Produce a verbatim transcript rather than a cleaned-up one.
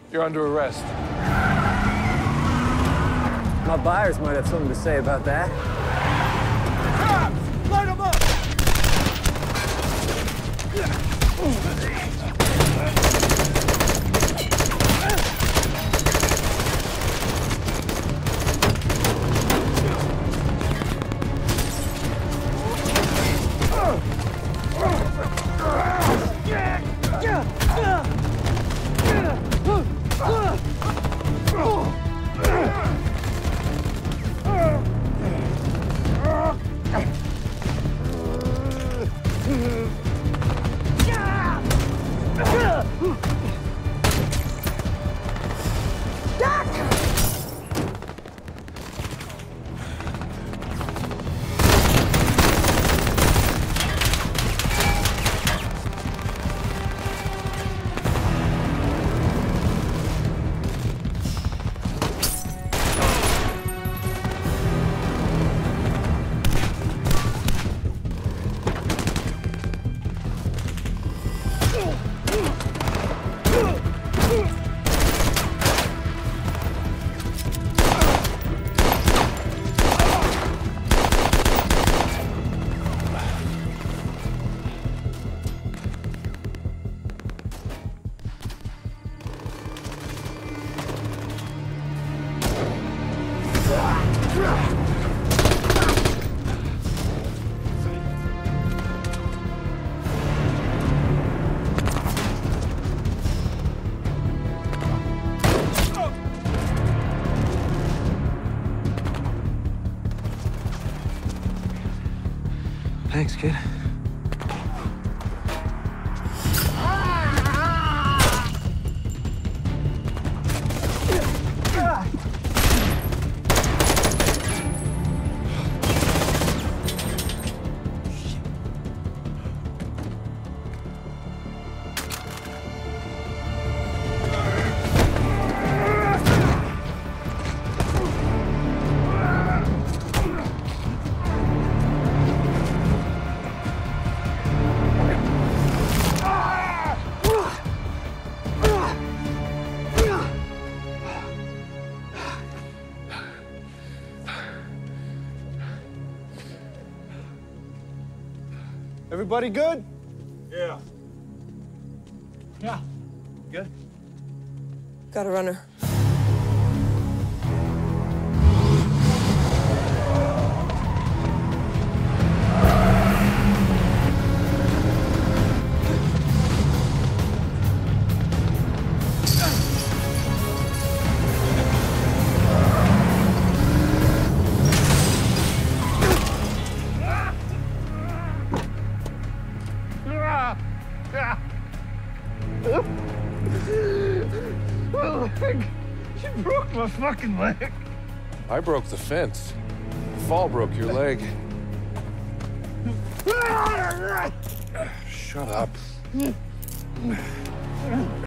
You're under arrest. My buyers might have something to say about that. Cops! Light them up! Thanks, kid. Everybody good? Yeah. Yeah. Good. Got a runner. She broke my fucking leg. I broke the fence. The fall broke your leg. Shut up.